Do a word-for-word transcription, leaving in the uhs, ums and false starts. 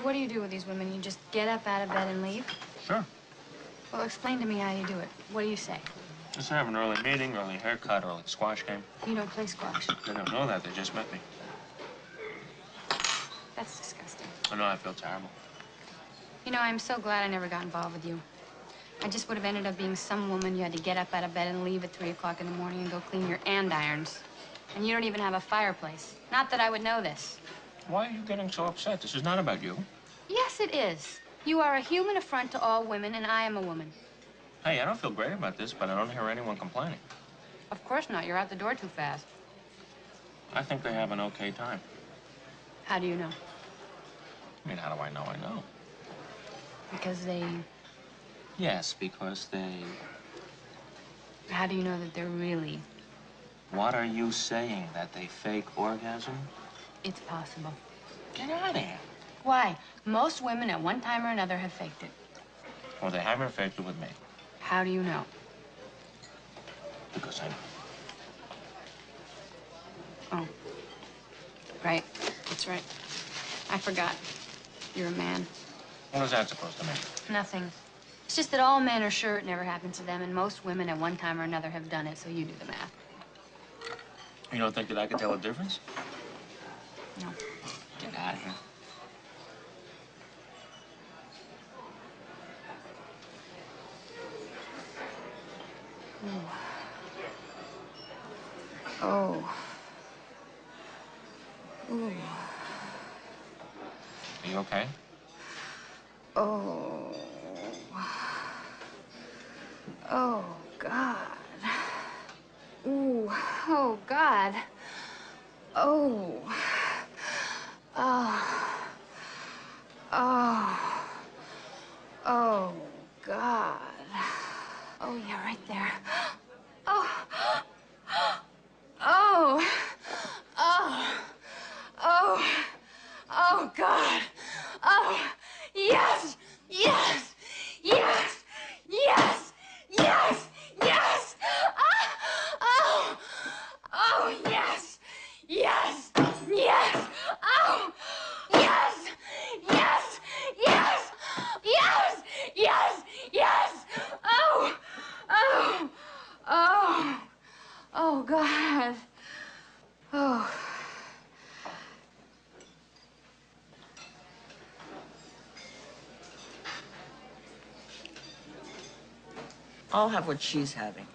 what do you do with these women? You just get up out of bed and leave? Sure. Well, explain to me how you do it. What do you say? Just have an early meeting, early haircut, early squash game. You don't play squash. They don't know that. They just met me. That's disgusting. I know. I feel terrible. You know, I'm so glad I never got involved with you. I just would have ended up being some woman you had to get up out of bed and leave at three o'clock in the morning and go clean your andirons. And you don't even have a fireplace. Not that I would know this. Why are you getting so upset? This is not about you. Yes, it is. You are a human affront to all women, and I am a woman. Hey, I don't feel great about this, but I don't hear anyone complaining. Of course not. You're out the door too fast. I think they have an okay time. How do you know? I mean, how do I know I know? Because they... Yes, because they... How do you know that they're really... What are you saying? That they fake orgasm? It's possible. Get out of here. Why? Most women at one time or another have faked it. Well, they haven't faked it with me. How do you know? Because I know. Oh. Right. That's right. I forgot. You're a man. What is that supposed to mean? Nothing. It's just that all men are sure it never happens to them, and most women at one time or another have done it, so you do the math. You don't think that I could tell a difference? No. Get out of here. Oh. Ooh. Are you okay? Oh. Oh, God. Ooh. Oh, God. Oh. Oh. Oh. Oh, God. Oh, yeah, right there. Oh. Oh. Oh. Oh. Oh, God. Oh. Yes. Yes. Yes. Yes. Yes. Yes. Ah. Oh. Oh, yes. Yes. Yes. Oh. Yes. Yes. Yes. Yes. Yes. Yes. Oh. Oh. Oh. Oh, God. Oh. I'll have what she's having.